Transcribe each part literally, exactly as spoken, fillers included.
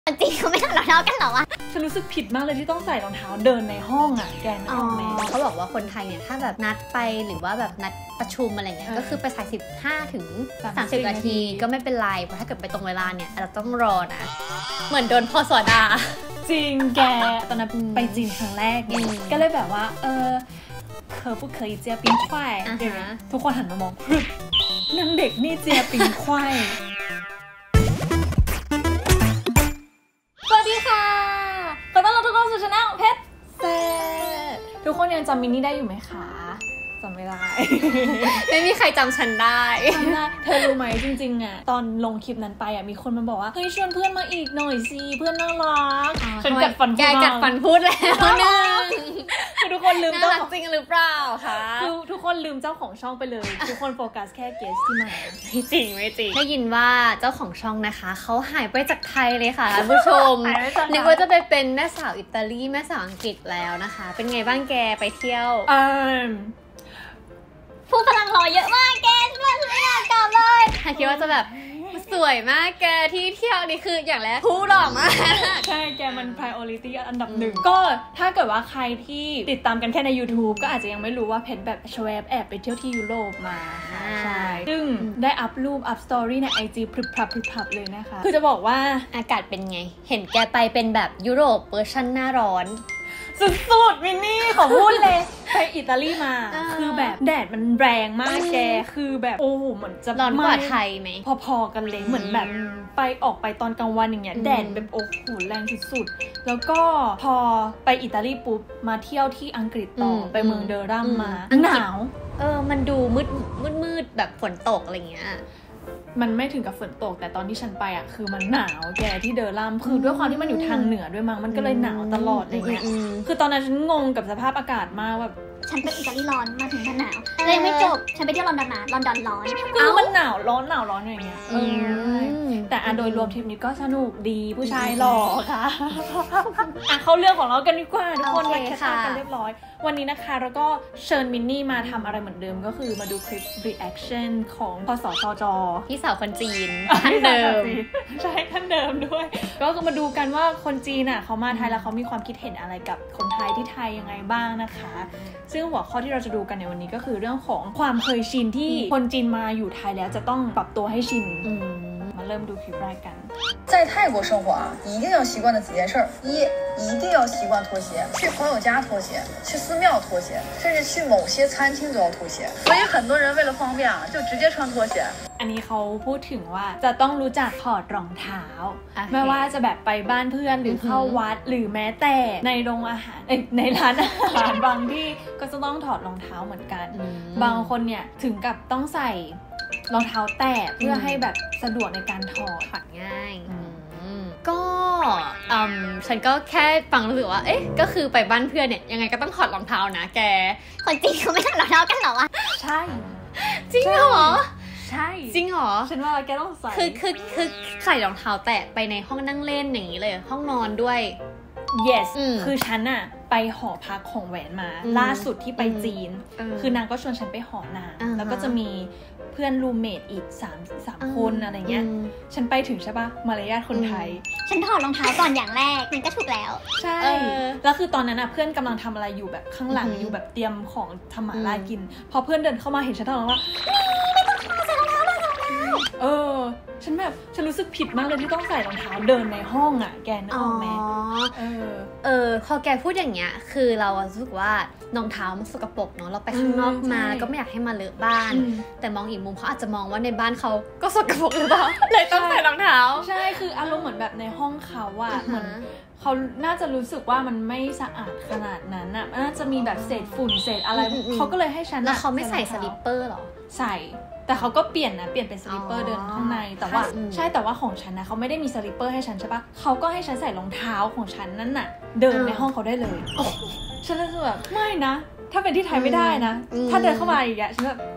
จริงเขาไม่ถอดรองเท้ากันหรอวะฉันรู้สึกผิดมากเลยที่ต้องใส่รองเท้าเดินในห้องอ่ะแกนึกออกไหมเขาบอกว่าคนไทยเนี่ยถ้าแบบนัดไปหรือว่าแบบนัดประชุมอะไรเงี้ยก็คือไปใส่สิบห้าถึงสามสิบนาทีก็ไม่เป็นไรเพราะถ้าเกิดไปตรงเวลาเนี่ยอาจจะต้องรอนะเหมือนโดนพ่อสอดาจริงแกตอนนั้นไปจีนครั้งแรกเนี่ยก็เลยแบบว่าเออเคอผู้เคยเจียปิ้งควายทุกคนหันมามองพรึบนางเด็กนี่เจียปิ้งควายสวัสดีค่ะขอต้อนรับทุกคนสู่ช่องเพชรเซทุกคนยังจำมินนี่ได้อยู่ไหมคะจำไม่ได้ไม่มีใครจำฉันได้จำได้เธอรู้ไหมจริงๆอ่ะตอนลงคลิปนั้นไปอ่ะมีคนมาบอกว่าเฮ้ยชวนเพื่อนมาอีกหน่อยสิเพื่อนน่ารักฉันกัดฟันแกกัดฟันพูดแล้วนึงคือทุกคนลืมเจ้าของจริงหรือเปล่าคะคือทุกคนลืมเจ้าของช่องไปเลยทุกคนโฟกัสแค่เกสที่มาไม่จริงไม่จริงได้ยินว่าเจ้าของช่องนะคะเขาหายไปจากไทยเลยค่ะท่านผู้ชมนึกว่าจะไปเป็นแม่สาวอิตาลีแม่สาวอังกฤษแล้วนะคะเป็นไงบ้างแกไปเที่ยวอืมผู้พลังรอเยอะมากแกเพื่อนไม่อยากกลับเลยคิดว่าจะแบบสวยมากแกที่เที่ยวนี่คืออย่างแรกผู้หล่อมากใช่แกมัน priority อันดับหนึ่งก็ถ้าเกิดว่าใครที่ติดตามกันแค่ใน YouTube ก็อาจจะยังไม่รู้ว่าเพชรแบบชแวบแอบไปเที่ยวที่ยุโรปมาใช่ซึ่งได้อัพรูปอัพสตอรี่ใน ไอ จี พรึบพรับพรึบพรับเลยนะคะคือจะบอกว่าอากาศเป็นไงเห็นแกไปเป็นแบบยุโรปเวอร์ชันหน้าร้อนสุดๆมินนี่ขอพูดเลยไปอิตาลีมาคือแบบแดดมันแรงมากแกคือแบบโอ้โหเหมือนจะร้อนกว่าไทยไหมพอๆกันเลยเหมือนแบบไปออกไปตอนกลางวันอย่างเงี้ยแดดแบบโอ้โหแรงสุดๆแล้วก็พอไปอิตาลีปุ๊บมาเที่ยวที่อังกฤษต่อไปเมืองเดอรัมมาหนาวเออมันดูมืดมืดมืดแบบฝนตกอะไรเงี้ยมันไม่ถึงกับฝนตกแต่ตอนที่ฉันไปอ่ะคือมันหนาวแกที่เดอรัมคือด้วยความที่มันอยู่ทางเหนือด้วยมั้งมันก็เลยหนาวตลอดอะไรเงี้ยคือตอนนั้นฉันงงกับสภาพอากาศมากแบบฉันไปอิตาลีร้อนมาถึงหนาวเลยไม่จบฉันไปเที่ยวลอนดอนมาลอนดอนร้อนอ้าวมันหนาวร้อนหนาวร้อนอย่างเงี้ยแต่โดยรวมทริปนี้ก็สนุกดีผู้ชายหล่อค่ะอ่ะเข้าเรื่องของเรากันดีกว่าทุกคนไปแคสต์กันเรียบร้อยวันนี้นะคะแล้วก็เชิญมินนี่มาทำอะไรเหมือนเดิมก็คือมาดูคลิป reaction ของพสชจพี่สาวคนจีนท่านเดิมใช่ท่านเดิมด้วยก็คือมาดูกันว่าคนจีนอ่ะเขามาไทยแล้วเขามีความคิดเห็นอะไรกับคนไทยที่ไทยยังไงบ้างนะคะซึ่งหัวข้อที่เราจะดูกันในวันนี้ก็คือเรื่องของความเคยชินที่คนจีนมาอยู่ไทยแล้วจะต้องปรับตัวให้ชินมาเริ่มดูคลิปแรกกัน在泰国生活啊，一定要习惯的几件事儿：一，一定要习惯脱鞋，去朋友家脱鞋，去寺庙脱鞋，甚至去某些餐厅都要脱鞋。所以很多人为了方便啊，就直接穿拖鞋。 อันนี้เขาพูดถึงว่าจะต้องรู้จักถอดรองเท้าไม่ว่าจะแบบไปบ้านเพื่อนหรือเข้าวัดหรือแม้แต่ในโรงอาหารในร้านอาหารบางที่ก็จะต้องถอดรองเท้าเหมือนกันบางคนเนี่ยถึงกับต้องใส่รองเท้าแตะเพื่อให้แบบสะดวกในการถอดถอดง่ายก็อืมฉันก็แค่ฟังรู้สึกว่าเอ๊ะก็คือไปบ้านเพื่อนเนี่ยยังไงก็ต้องถอดรองเท้านะแกคนจริงเขาไม่ถอดรองเท้ากันหรอวะใช่จริงเหรอใช่จริงเหรอฉันว่าแกต้องใส่คือคือคือใส่รองเท้าแตะไปในห้องนั่งเล่นอย่างนี้เลยห้องนอนด้วย yes คือฉันอะไปหอพักของแหวนมาล่าสุดที่ไปจีนคือนางก็ชวนฉันไปหอนางแล้วก็จะมีเพื่อนรูมเมทอีกสาม สามคนอะไรเงี้ยฉันไปถึงใช่ปะมารยาทคนไทยฉันถอดรองเท้าก่อนอย่างแรกมันก็ถูกแล้วใช่แล้วคือตอนนั้นอะเพื่อนกำลังทำอะไรอยู่แบบข้างหลังอยู่แบบเตรียมของทำหม่าล่ากินพอเพื่อนเดินเข้ามาเห็นฉันถอดรองเท้าเออฉันแบบฉันรู้สึกผิดมากเลยที่ต้องใส่รองเท้าเดินในห้องอ่ะแกนึกออกไหมเออเออพอแกพูดอย่างเงี้ยคือเรารู้สึกว่ารองเท้ามันสกปรกเนาะเราไปข้างนอกมาก็ไม่อยากให้มาเลอะบ้านแต่มองอีกมุมเขาอาจจะมองว่าในบ้านเขาก็สกปรกหรือเปล่าเลยต้องใส่รองเท้าใช่คืออารมณ์เหมือนแบบในห้องเขาอะเหมือนเขาน่าจะรู้สึกว่ามันไม่สะอาดขนาดนั้นอ่ะน่าจะมีแบบเศษฝุ่นเศษอะไรเขาก็เลยให้ฉันแล้วเขาไม่ใส่สลิปเปอร์หรอใส่แต่เขาก็เปลี่ยนนะเปลี่ยนเป็นสลิปเปอร์เดินข้างในแต่ว่าใช่แต่ว่าของฉันนะเขาไม่ได้มีสลิปเปอร์ให้ฉันใช่ปะเขาก็ให้ฉันใส่รองเท้าของฉันนั่นน่ะเดินในห้องเขาได้เลยฉันรู้สึกแบบไม่นะถ้าเป็นที่ไทยไม่ได้นะถ้าเดินเข้ามาอีกอะฉันแบบ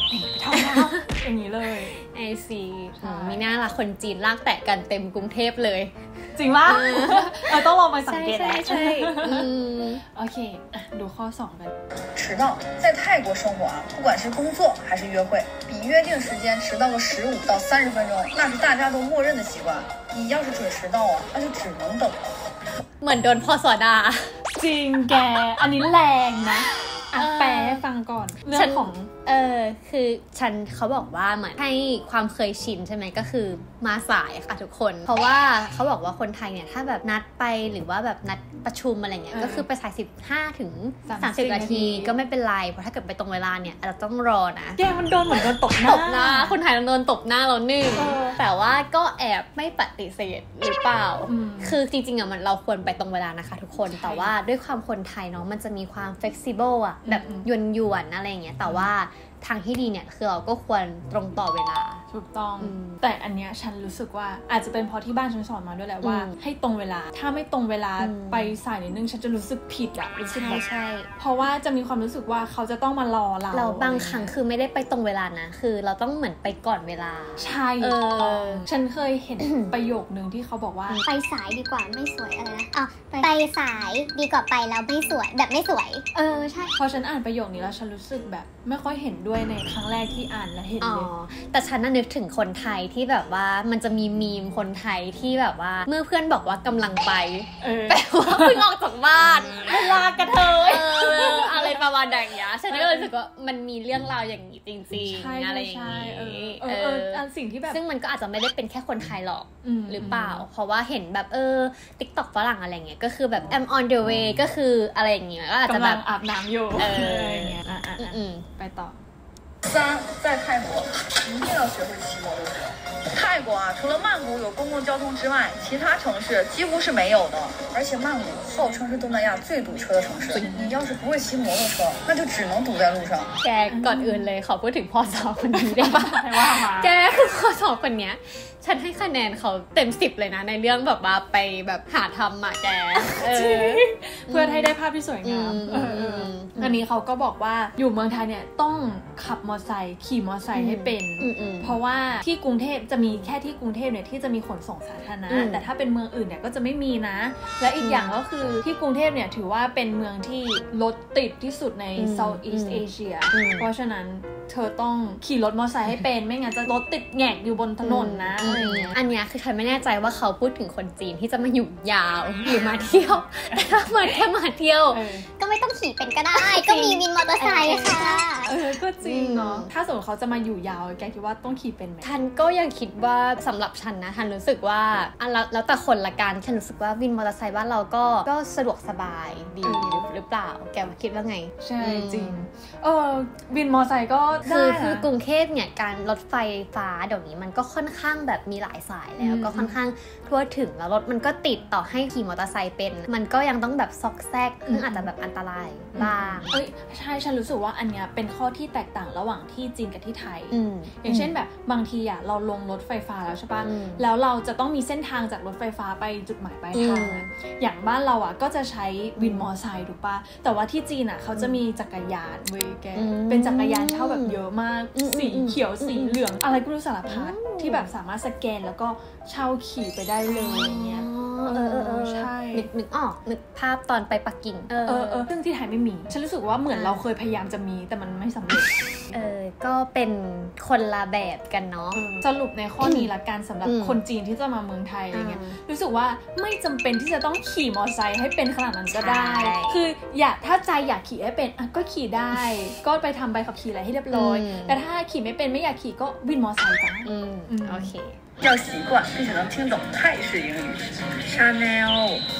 ไปทำนะอย่างนี้เลยไอซีมีหน้าละคนจีนลากแตะกันเต็มกรุงเทพเลยจริงปะเออต้องลองไปสังเกตใช่ใช่โอเคดูข้อสองกัน迟到在泰国生活啊，不管是工作还是约会，比约定时间迟到个十五到三十分钟，那是大家都默认的习惯。你要是准时到啊，那就只能等了。 เหมือนโดนพ่อสอดาจริงแกอันนี้แรงนะอ่ะแปลให้ฟังก่อนเรื่องของเออคือฉันเขาบอกว่าเหมือนให้ความเคยชินใช่ไหมก็คือมาสายค่ะทุกคนเพราะว่าเขาบอกว่าคนไทยเนี่ยถ้าแบบนัดไปหรือว่าแบบนัดประชุมอะไรเงี้ยก็คือไปสายสิบห้าถึงสามสิบนาทีก็ไม่เป็นไรเพราะถ้าเกิดไปตรงเวลาเนี่ยอาจจะต้องรอนะแกมันโดนเหมือนโดนตบหน้าตบหน้าคนไทยโดนตบหน้าเราหนึ่งแต่ว่าก็แอบไม่ปฏิเสธหรือเปล่าคือจริงๆอ่ะมันเราควรไปตรงเวลานะคะทุกคนแต่ว่าด้วยความคนไทยเนาะมันจะมีความ flexible อ่ะแบบหยวนๆอะไรเงี้ยแต่ว่าทางที่ดีเนี่ยคือเราก็ควรตรงต่อเวลาถูกต้องแต่อันเนี้ยฉันรู้สึกว่าอาจจะเป็นเพราะที่บ้านฉันสอนมาด้วยแหละว่าให้ตรงเวลาถ้าไม่ตรงเวลาไปสายนิดนึงฉันจะรู้สึกผิดอะรู้สึกแบบใช่เพราะว่าจะมีความรู้สึกว่าเขาจะต้องมารอเราเราบางครั้งคือไม่ได้ไปตรงเวลานะคือเราต้องเหมือนไปก่อนเวลาใช่เออฉันเคยเห็นประโยคนึงที่เขาบอกว่าไปสายดีกว่าไม่สวยอะไรนะอ๋อไปสายดีกว่าไปแล้วไม่สวยแบบไม่สวยเออใช่พอฉันอ่านประโยคนี้แล้วฉันรู้สึกแบบไม่ค่อยเห็นด้วยในครั้งแรกที่อ่านและเห็นเลยแต่ฉันน่ะนึกถึงคนไทยที่แบบว่ามันจะมีมีมคนไทยที่แบบว่าเมื่อเพื่อนบอกว่ากำลังไปแปลว่าเพิ่งออกจากบ้านเวลากระเทยอะไรประมาณอย่างเงี้ยฉันก็รู้สึกว่ามันมีเรื่องราวอย่างนี้จริงๆอะไรอย่างงี้เอออันสิ่งที่แบบซึ่งมันก็อาจจะไม่ได้เป็นแค่คนไทยหรอกหรือเปล่าเพราะว่าเห็นแบบเออ TikTok ฝรั่งอะไรเงี้ยก็คือแบบ I'm on the way ก็คืออะไรอย่างเงี้ยก็อาจจะแบบอาบน้ำอยู่อะไรอย่างเงี้ยไปต่อ三，在泰国一定要学会骑摩托车。泰国啊，除了曼谷有公共交通之外，其他城市几乎是没有的。而且曼谷号称是东南亚最堵车的城市。你要是不会骑摩托车，那就只能堵在路上。 แกก่อนอื่นเลยขอพูดถึงพ่อสาวคนนี้ได้ปะแกคือพ่อสาวคนเนี้ยฉันให้คะแนนเขาเต็มสิบเลยนะในเรื่องแบบว่าไปแบบหาทำมาแกเพื่อให้ได้ภาพที่สวยงามอันนี้เขาก็บอกว่าอยู่เมืองไทยเนี่ยต้องขับมอเตอร์ไซค์ขี่มอเตอร์ไซค์ให้เป็นเพราะว่าที่กรุงเทพจะมีแค่ที่กรุงเทพเนี่ยที่จะมีขนส่งสาธารณะแต่ถ้าเป็นเมืองอื่นเนี่ยก็จะไม่มีนะและอีกอย่างก็คือที่กรุงเทพเนี่ยถือว่าเป็นเมืองที่รถติดที่สุดใน Southeast Asia เพราะฉะนั้นเธอต้องขี่รถมอเตอร์ไซค์ให้เป็นไม่งั้นจะรถติดแงกอยู่บนถนนนะอะไรเงี้ยอันเนี้ยคือฉันไม่แน่ใจว่าเขาพูดถึงคนจีนที่จะมาอยู่ยาวหรือมาเที่ยวแต่ถ้ามาแค่มาเที่ยวก็ไม่ต้องขี่เป็นก็ได้ก็มีวินมอเตอร์ไซค์ค่ะเออก็จริงเนาะถ้าสมมติเขาจะมาอยู่ยาวแกคิดว่าต้องขี่เป็นไหมทันก็ยังคิดว่าสำหรับฉันนะทันรู้สึกว่าอันแล้วแต่คนละกันฉันรู้สึกว่าวินมอเตอร์ไซค์บ้านเราก็ก็สะดวกสบายดีหรือเปล่าแกคิดว่าไงใช่จริงเออวินมอเตอร์ไซค์ก็คือคือกรุงเทพเนี่ยการรถไฟฟ้าเดี๋ยวนี้มันก็ค่อนข้างแบบมีหลายสายแล้วก็ค่อนข้างทั่วถึงแล้วรถมันก็ติดต่อให้ขี่มอเตอร์ไซค์เป็นมันก็ยังต้องแบบซอกแซกซึ่งอาจจะแบบอันตรายบ้างเอ้ยใช่ฉันรู้สึกว่าอันเนี้ยเป็นข้อที่แตกต่างระหว่างที่จีนกับที่ไทยอย่างเช่นแบบบางทีอะเราลงรถไฟฟ้าแล้วใช่ปะแล้วเราจะต้องมีเส้นทางจากรถไฟฟ้าไปจุดหมายปลายทางอย่างบ้านเราอะก็จะใช้วินมอเตอร์ไซค์ถูกปะแต่ว่าที่จีนอะเขาจะมีจักรยานเว้ยแกเป็นจักรยานเช่าแบบเยอะมากสีเขียวสีเหลืองอะไรก็รู้สารพัดที่แบบสามารถสแกนแล้วก็เช่าขี่ไปได้เลยอย่างเงี้ยเออเออเออใช่นึกนึกออกนึกภาพตอนไปปักกิ่งเออเออเออซึ่งที่ไทยไม่มีฉันรู้สึกว่าเหมือนเราเคยพยายามจะมีแต่มันไม่สำเร็จเออก็เป็นคนละแบบกันเนาะสรุปในข้อนี้ละกันสำหรับคนจีนที่จะมาเมืองไทยอะไรเงี้ยรู้สึกว่าไม่จำเป็นที่จะต้องขี่มอเตอร์ไซค์ให้เป็นขนาดนั้นก็ได้คืออยากถ้าใจอยากขี่ให้เป็นอ่ะก็ขี่ได้ก็ไปทำใบขับขี่อะไรให้เรียบร้อยแต่ถ้าขี่ไม่เป็นไม่อยากขี่ก็วินมอเตอร์ไซค์จ้ะอืมโอเค要习惯并且能听懂泰式英语 Chanel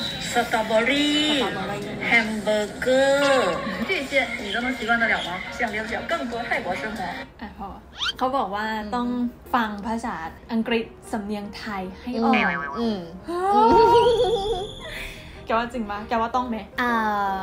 Strawberry Hamburger 这些你都能习惯得了吗想了解更多泰国生活อ่ะพอเขาบอกว่าต้องฟังภาษาอังกฤษสำเนียงไทยให้ออกแกว่าจริงปะแกว่าต้องไหมอ่า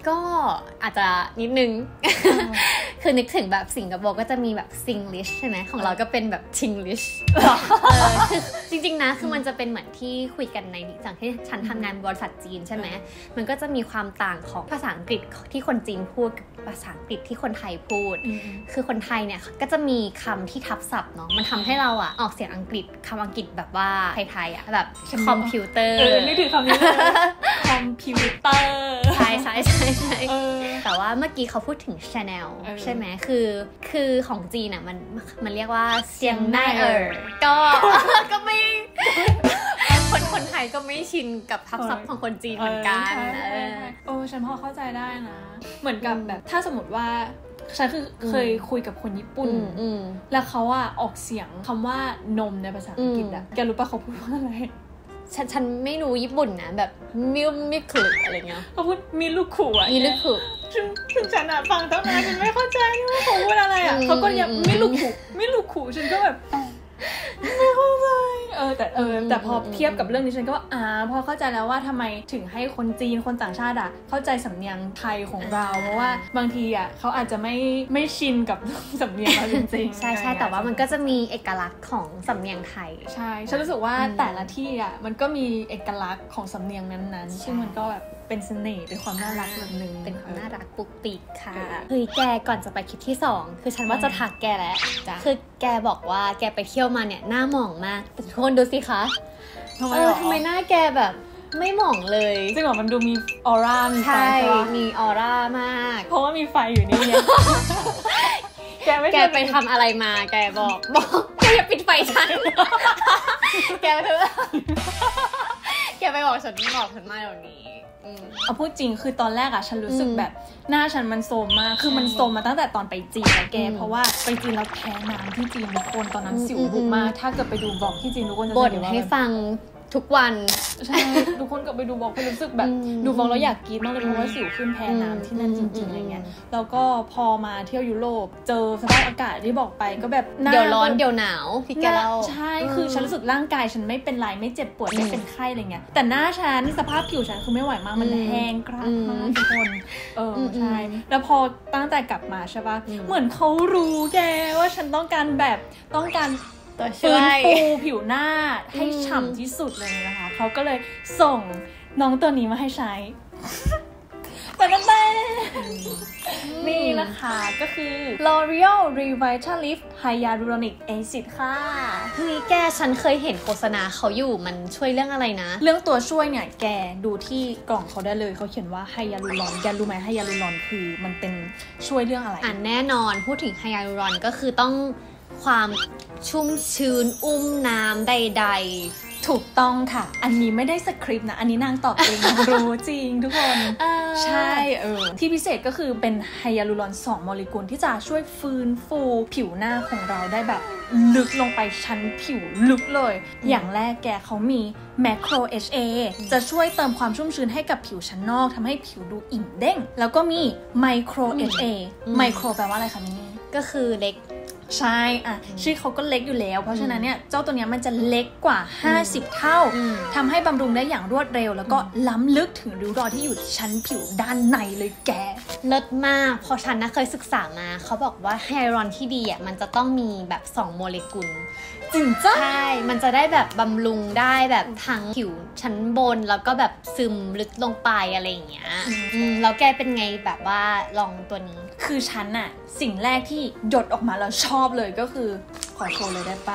ก็อาจจะนิดนึง คือนึกถึงแบบสิงคโปร์ก็จะมีแบบซิงลิชใช่ไหมของเราก็เป็นแบบชิงลิชคือจริงๆนะคือมันจะเป็นเหมือนที่คุยกันในจากที่ฉันทำงานบริษัทจีนใช่ไหมมันก็จะมีความต่างของภาษาอังกฤษที่คนจีนพูดกับภาษาอังกฤษที่คนไทยพูดคือคนไทยเนี่ยก็จะมีคำที่ทับศัพท์เนาะมันทำให้เราอะออกเสียงอังกฤษคำอังกฤษแบบว่าไทยๆอะแบบคอมพิวเตอร์นึกถึงคำนี้เลยคอมพิวเตอร์ใช่ใช่ใช่ใช่แต่ว่าเมื่อกี้เขาพูดถึง Chanel ใช่ไหมคือคือของจีนอ่ะมันมันเรียกว่าเซียงไนเออร์ก็ก็ไม่คนคนไทยก็ไม่ชินกับทับศัพท์ของคนจีนเหมือนกันโอ้ฉันพอเข้าใจได้นะเหมือนกับแบบถ้าสมมติว่าฉันคือเคยคุยกับคนญี่ปุ่นแล้วเขาอะออกเสียงคำว่านมในภาษาอังกฤษอะแกรู้ป่ะเขาพูดว่าอะไรฉันฉันไม่รู้ญี่ปุ่นนะแบบมิลมิคุอะไรเงี้ยเขาพูดมิลุคุอ่ะมิลุคุซึ่งซึ่งฉันอ่ะฟังตั้งนานฉันไม่เข้าใจว่าเขาพูดอะไรอ่ะเขาก็ยังมิลุคุมิลุคุฉันก็แบบไม่เข้าใจเออแต่เออแต่พอเทียบกับเรื่องนี้ฉันก็ว่าอ่าพอเข้าใจแล้วว่าทำไมถึงให้คนจีนคนต่างชาติอ่ะเข้าใจสำเนียงไทยของเราเพราะว่าบางทีอ่ะเขาอาจจะไม่ไม่ชินกับสำเนียงเราจริงๆใช่ใช่แต่ว่ามันก็จะมีเอกลักษณ์ของสำเนียงไทยใช่ฉันรู้สึกว่าแต่ละที่อ่ะมันก็มีเอกลักษณ์ของสำเนียงนั้นๆซึ่งมันก็แบบเป็นเสน่ห์เป็นความน่ารักแบบนึงเป็นความน่ารักปุกปิกค่ะเฮ้ยแกก่อนจะไปคลิปที่สองคือฉันว่าจะทักแกแล้วคือแกบอกว่าแกไปเที่ยวมาเนี่ยหน้าหมองมากแต่ทุกคนดูสิคะทำไมทำไมหน้าแกแบบไม่หมองเลยจริงเหรอมันดูมีออร่ามีไฟใช่มีออร่ามากเพราะว่ามีไฟอยู่นี่เนี่ยแกไม่แกไปทำอะไรมาแกบอกบอกแกอย่าปิดไฟฉันแกไปเถอะแกไปบอกฉันบอกฉันมาเดี๋ยวนี้เอาพูดจริงคือตอนแรกอะฉันรู้สึกแบบหน้าฉันมันโซมมากคือมันโซมมาตั้งแต่ตอนไปจีนแล้วแกเพราะว่าไปจีนแล้วแพ้น้ำที่จีนทุกคนตอนนั้นสิวบุกมากถ้าเกิดไปดูบล็อกที่จีนทุกคนจะบ่นให้ฟังทุกวันใช่ทุกคนก็ไปดูบล็อกไปรู้สึกแบบดูบล็อกแล้วอยากกินมากเลยเพราะว่าสิวขึ้นแพ้น้ำที่นั่นจริงๆอะไรเงี้ยแล้วก็พอมาเที่ยวยุโรปเจอสภาพอากาศที่บอกไปก็แบบเดี๋ยวร้อนเดี๋ยวหนาวพี่แกเล่าใช่คือฉันรู้สึกร่างกายฉันไม่เป็นไรไม่เจ็บปวดไม่เป็นไข้อะไรเงี้ยแต่หน้าฉันสภาพผิวฉันคือไม่ไหวมากมันแห้งกร้านมากทุกคนเออใช่แล้วพอตั้งแต่กลับมาใช่ป่ะเหมือนเขารู้แกว่าฉันต้องการแบบต้องการฟื้นฟูผิวหน้าให้ฉ่ำที่สุดเลยนะคะเขาก็เลยส่งน้องตัวนี้มาให้ใช้แต่นั่นแหละนี่นะคะก็คือ L'Oreal Revitalift Hyaluronic Acid ค่ะเฮ้ยแกฉันเคยเห็นโฆษณาเขาอยู่มันช่วยเรื่องอะไรนะเรื่องตัวช่วยเนี่ยแกดูที่กล่องเขาได้เลยเขาเขียนว่าไฮยาลูรอนแกรู้ไหมไฮยาลูรอนคือมันเป็นช่วยเรื่องอะไรอ่ะแน่นอนพูดถึงไฮยาลูรอนก็คือต้องความชุ่มชื้นอุ้มน้ำใดๆถูกต้องค่ะอันนี้ไม่ได้สคริปต์นะอันนี้นางตอบเองรู้จริงทุกคนใช่เออที่พิเศษก็คือเป็นไฮยาลูรอนสองโมเลกุลที่จะช่วยฟื้นฟูผิวหน้าของเราได้แบบลึกลงไปชั้นผิวลึกเลยอย่างแรกแกเขามี Macro เอช เอ จะช่วยเติมความชุ่มชื้นให้กับผิวชั้นนอกทำให้ผิวดูอิ่มเด้งแล้วก็มี Micro เอช เอ Micro แปลว่าอะไรคะนี่ก็คือเล็กใช่อ่ะชื่อเขาก็เล็กอยู่แล้วเพราะฉะนั้นเนี่ยเจ้าตัวนี้มันจะเล็กกว่าห้าสิบเท่าทำให้บำรุงได้อย่างรวดเร็วแล้วก็ล้ำลึกถึงริ้วรอยที่อยู่ชั้นผิวด้านในเลยแกเลิศมากเพราะฉันนะเคยศึกษามาเขาบอกว่าไฮยาลูรอนที่ดีอ่ะมันจะต้องมีแบบสองโมเลกุลจริงจ้ะใช่มันจะได้แบบบำรุงได้แบบทั้งผิวชั้นบนแล้วก็แบบซึมลึกลงไปอะไรอย่างเงี้ยแล้วแกเป็นไงแบบว่าลองตัวนี้คือฉันอะสิ่งแรกที่หยดออกมาแล้วชอบเลยก็คือขอโชว์เลยได้ป่ะ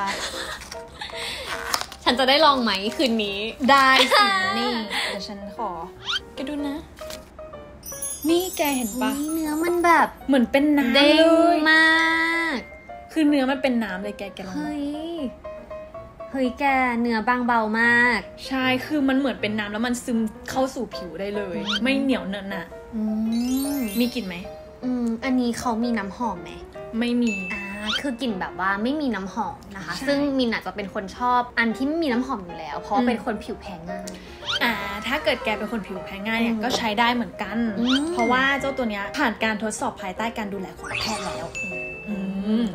ฉันจะได้ลองไหมคืนนี้ได้สินี่เดี๋ยวฉันขอแกดูนะนี่แกเห็นป่ะเนื้อมันแบบเหมือนเป็นน้ำเด้งมากคือเนื้อมันเป็นน้ำเลยแกแกลองเฮ้ยเฮ้ยแกเนื้อบางเบามากใช่คือมันเหมือนเป็นน้ำแล้วมันซึมเข้าสู่ผิวได้เลยไม่เหนียวเนอะน่ะมีกลิ่นไหมอืมอันนี้เขามีน้ำหอมไหมไม่มีอ่าคือกลิ่นแบบว่าไม่มีน้ำหอมนะคะซึ่งมินอาจจะเป็นคนชอบอันที่ไม่มีน้ำหอมอยู่แล้วเพราะเป็นคนผิวแพ้ง่ายอ่าถ้าเกิดแกเป็นคนผิวแพ้ง่ายเนี่ยก็ใช้ได้เหมือนกันเพราะว่าเจ้าตัวเนี้ยผ่านการทดสอบภายใต้การดูแลของแพทย์แล้ว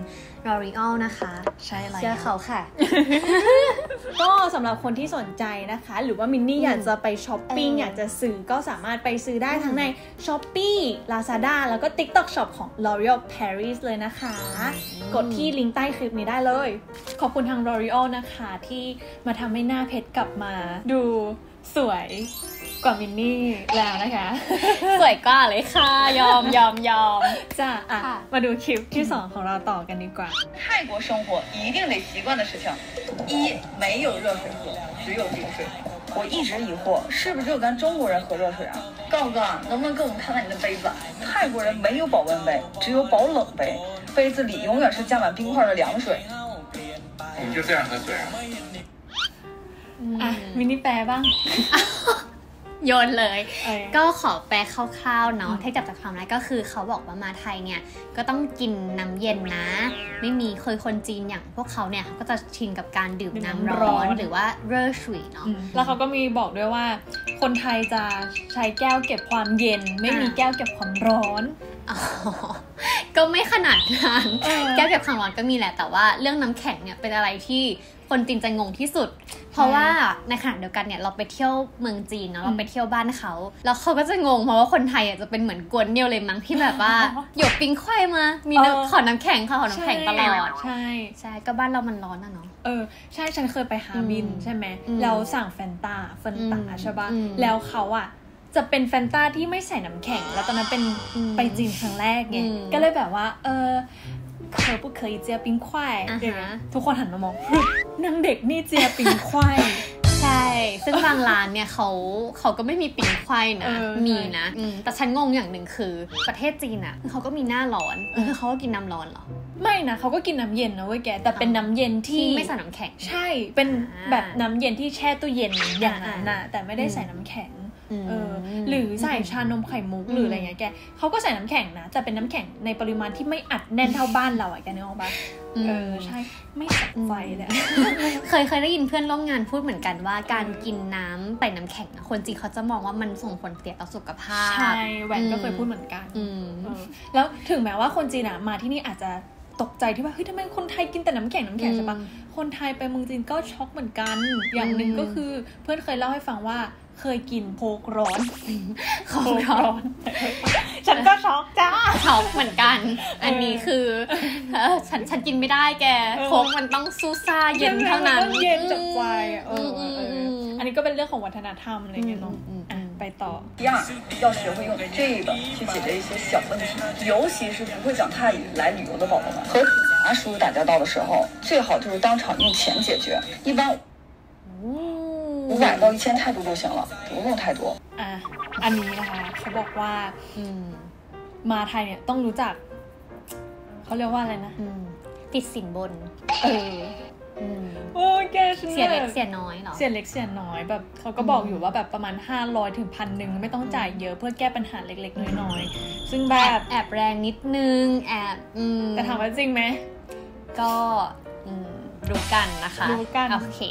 L'Oreal นะคะใช่แล้วเชื่อเขาค่ะก็สำหรับคนที่สนใจนะคะหรือว่ามินนี่อยากจะไปช้อปปิ้งอยากจะซื้อก็สามารถไปซื้อได้ทั้งใน Shopee Lazada แล้วก็ TikTok Shop ของ L'Oreal Paris เลยนะคะกดที่ลิงก์ใต้คลิปนี้ได้เลยขอบคุณทาง L'Oreal นะคะที่มาทำให้หน้าเพชรกลับมาดูสวยกว่ามินนี่แล้วนะคะสวยกว่าเลยค่ะยอมยอมยอมจ้ะอ่ะมาดูคลิปที่สองของเราต่อกันดีกว่า泰国生活一定得习惯的事情一没有热水喝只有冰水我一直疑惑是不是只有咱中国人喝热水啊告诉哥能不能给我们看看你的杯子泰国人没有保温杯只有保冷杯杯子里永远是加满冰块的凉水我们就这样喝水啊อ่ะมินนี่แปลบ้างโยนเลยก็ขอแปลคร่าวๆเนาะถ้าจับจากความได้ก็คือเขาบอกว่ามาไทยเนี่ยก็ต้องกินน้ำเย็นนะไม่มีเคยคนจีนอย่างพวกเขาเนี่ยเขาก็จะชินกับการดื่มน้ำร้อนหรือว่าเร่อฉุยเนาะแล้วเขาก็มีบอกด้วยว่าคนไทยจะใช้แก้วเก็บความเย็นไม่มีแก้วเก็บความร้อนก็ไม่ขนาดนั้นแก้วเก็บความร้อนก็มีแหละแต่ว่าเรื่องน้ำแข็งเนี่ยเป็นอะไรที่คนจีนจะงงที่สุดเพราะว่าในขณะเดียวกันเนี่ยเราไปเที่ยวเมืองจีนเนาะเราไปเที่ยวบ้านเขาแล้วเขาก็จะงงเพราะว่าคนไทยอ่ะจะเป็นเหมือนกวนเนียวเลยมั้งที่แบบว่าหยกปิ้งควายมามีขอน้ำแข็งค่ะขอน้ำแข็งตลอดใช่ใช่ก็บ้านเรามันร้อนนะเนาะเออใช่ฉันเคยไปฮาร์บินใช่ไหมเราสั่งแฟนตาแฟนตาใช่ป่ะแล้วเขาอ่ะจะเป็นแฟนตาที่ไม่ใส่น้ำแข็งแล้วตอนนั้นเป็นไปจีนครั้งแรกไงก็เลยแบบว่าเออเคยปุ๊เคยเจียปิ้งควายทุกคนหันมามองนางเด็กนี่เจียปิ้งควายใช่ซึ่งบางร้านเนี่ยเขาเขาก็ไม่มีปิ้งควายนะมีนะแต่ฉันงงอย่างหนึ่งคือประเทศจีนอ่ะเขาก็มีหน้าร้อนคือเขาก็กินน้ำร้อนเหรอไม่นะเขาก็กินน้ำเย็นนะเว้ยแกแต่เป็นน้ำเย็นที่ไม่ใส่น้ำแข็งใช่เป็นแบบน้ำเย็นที่แช่ตู้เย็นอย่างนั้นน่ะแต่ไม่ได้ใส่น้ำแข็งเออหรือใส่ชานมไข่มุกหรืออะไรเงี้ยแกเขาก็ใส่น้ำแข็งนะแต่เป็นน้ำแข็งในปริมาณที่ไม่อัดแน่นเท่าบ้านเราอ่ะแกนึกออกปะเออใช่ไม่สับไฟเลยเคยเคยได้ยินเพื่อนร่วมงานพูดเหมือนกันว่าการกินน้ำใส่น้ำแข็งคนจีนเขาจะมองว่ามันส่งผลเสียต่อสุขภาพใช่แหวนก็เคยพูดเหมือนกันแล้วถึงแม้ว่าคนจีนมาที่นี่อาจจะตกใจที่ว่าเฮ้ยทำไมคนไทยกินแต่น้ำแข็งน้ำแข็งใช่ปะคนไทยไปเมืองจีนก็ช็อกเหมือนกันอย่างหนึ่งก็คือเพื่อนเคยเล่าให้ฟังว่าเคยกินโค้กร้อนโค้กร้อนฉันก็ช็อกจ้าช็อกเหมือนกันอันนี้คือฉันฉันกินไม่ได้แกโค้กมันต้องซูซ่าเย็นเท่านั้นเย็นจับใจเอออันนี้ก็เป็นเรื่องของวัฒนธรรมอะไรเงี้ยเนาะไปต่อ第二要学会用这个去解决一些小问题尤其是不会讲泰语来旅游的宝宝们和警察叔叔打交道的时候最好就是当场用钱解决一般五百到一千泰铢就行了不用太多อ่ะอันนี้นะคะเขาบอกว่ามาไทยเนี่ยต้องรู้จักเขาเรียกว่าอะไรนะติดสินบนเออโอ้แกเสียเล็กเสียน้อยเหรอเสียเล็กเสียน้อยแบบเขาก็บอกอยู่ว่าแบบประมาณห้าร้อยถึงพันหนึ่งไม่ต้องจ่ายเยอะเพื่อแก้ปัญหาเล็กๆน้อยๆซึ่งแบบแอบแรงนิดนึงแอบแต่ถามว่าจริงไหมก็รู้กันนะคะรู้กันโอเค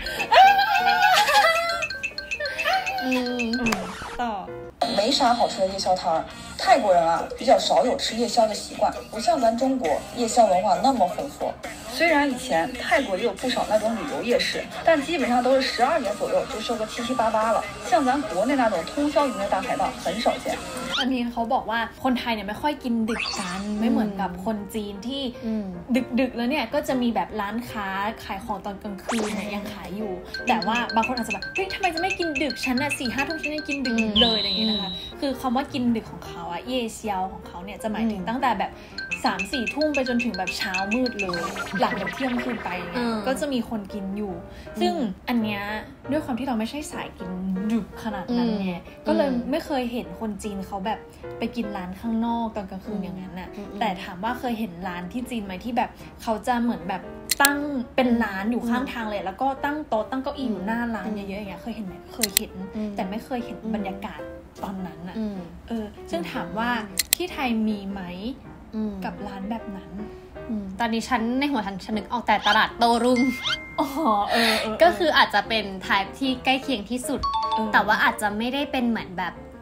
ต่อ没啥好吃的夜宵摊儿泰国人啊比较少有吃夜宵的习惯不像咱中国夜宵文化那么丰富虽然以前泰国也有不少那种旅游夜市但基本上都是十二点左右就收个七七八八了像咱国内那种通宵营的大排档很少见อันนี้เขาบอกว่าคนไทยเนี่ยไม่ค่อยกินดึกกันไม่เหมือนกับคนจีนที่ดึกๆแล้วเนี่ยก็จะมีแบบร้านค้าขายของตอนกลางคืนเนี่ยยังขายอยู่แต่ว่าบางคนอาจจะแบบเฮ้ยทำไมจะไม่กินดึกฉันน่ะสี่ห้าทุ่มฉันยังกินดึกเลยอะไรอย่างเงี้ยนะคะคือคำว่ากินดึกของเขาอะเย่เซียวของเขาเนี่ยจะหมายถึงตั้งแต่แบบสามสี่ทุ่มไปจนถึงแบบเช้ามืดเลยหลังจากเที่ยงคืนไปเนี่ยก็จะมีคนกินอยู่ซึ่งอันเนี้ยด้วยความที่เราไม่ใช่สายกินดึกขนาดนั้นไงก็เลยไม่เคยเห็นคนจีนเขาแบบไปกินร้านข้างนอกตอนกลางคืนอย่างนั้นน่ะแต่ถามว่าเคยเห็นร้านที่จีนไหมที่แบบเขาจะเหมือนแบบตั้งเป็นร้านอยู่ข้างทางเลยแล้วก็ตั้งโต๊ะตั้งเก้าอี้อยู่หน้าร้านเยอะๆอย่างเงี้ยเคยเห็นไหมเคยเห็นแต่ไม่เคยเห็นบรรยากาศตอนนั้นน่ะเออซึ่งถามว่าที่ไทยมีไหมกับร้านแบบนั้นตอนนี้ฉันในหัวฉันฉันนึกออกแต่ตลาดโต้รุ่งอ๋อเออก็คืออาจจะเป็นไทป์ที่ใกล้เคียงที่สุดแต่ว่าอาจจะไม่ได้เป็นเหมือนแบบ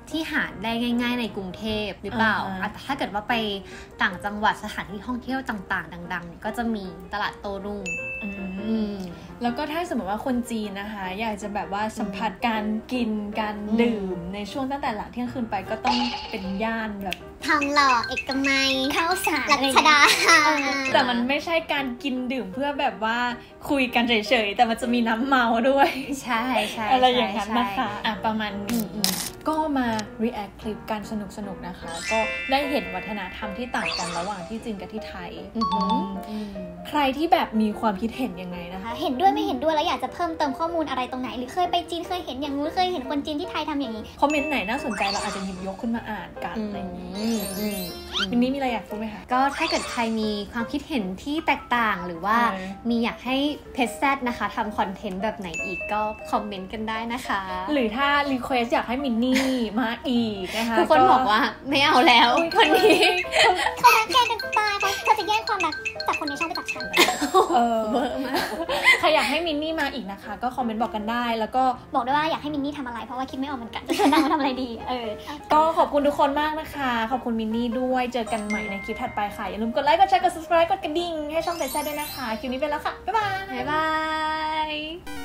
ที่หาได้ง่ายๆในกรุงเทพหรือเปล่าอ่าแต่ถ้าเกิดว่าไปต่างจังหวัดสถานที่ท่องเที่ยวต่างๆดังๆเนี่ยก็จะมีตลาดโต้รุ่งอืมอืมแล้วก็ถ้าสมมติว่าคนจีนนะคะอยากจะแบบว่าสัมผัสการกินการอืมดื่มในช่วงตั้งแต่หลังเที่ยงคืนไปก็ต้องเป็นย่านแบบทองหล่อเอกมัยข้าวสารรัอะไรชดาแต่มันไม่ใช่การกินดื่มเพื่อแบบว่าคุยกันเฉยๆแต่มันจะมีน้ำเมาด้วยใช่ใช่อะไรอย่างนั้นใช่นะคะอ่ะประมาณนี้ก็มา react คลิปกันสนุกๆนะคะ ก็ได้เห็นวัฒนธรรมที่ต่างกันระหว่างที่จีนกับที่ไทยอือหืออืมใครที่แบบมีความคิดเห็นยังไงนะคะเห็นด้วยไม่เห็นด้วยแล้วอยากจะเพิ่มเติมข้อมูลอะไรตรงไหน หรือเคยไปจีนเคยเห็นอย่างนู้นเคยเห็นคนจีนที่ไทยทำอย่างนี้คอมเมนต์ไหนน่าสนใจเราอาจจะหยิบยกขึ้นมาอ่านกันอืมอะไรอย่างนี้อืมอืมมินนี่มีอะไรอยากพูดไหมคะก็ถ้าเกิดใครมีความคิดเห็นที่แตกต่างหรือว่าเออมีอยากให้เพจแซดนะคะทำคอนเทนต์แบบไหนอีกก็คอมเมนต์กันได้นะคะหรือถ้ารีเควสอยากให้มินนี่มาอีกนะคะทุกคนบอกว่าไม่เอาแล้วคนนี้เขารักแกกันตายเขาเธอจะแย่งความรักจากคนในช่องไปจากฉันเออเบอร์มากใครอยากให้มินนี่มาอีกนะคะ ก็คอมเมนต์บอกกันได้ แล้วก็บอกด้วยว่าอยากให้มินนี่ทำอะไรเพราะว่าคิดไม่ออกเหมือนกันจะชวนนางมาทำอะไรดีเออก็ขอบคุณทุกคนมากนะคะ ขอบคุณมินนี่ด้วยเจอกันใหม่ในคลิปถัดไปค่ะ อย่าลืมกดไลค์กดแชร์กด subscribe กดกระดิ่งให้ช่องเตแซ่ด้วยนะคะคลิปนี้ไปแล้วค่ะบ๊ายบายบ๊ายบาย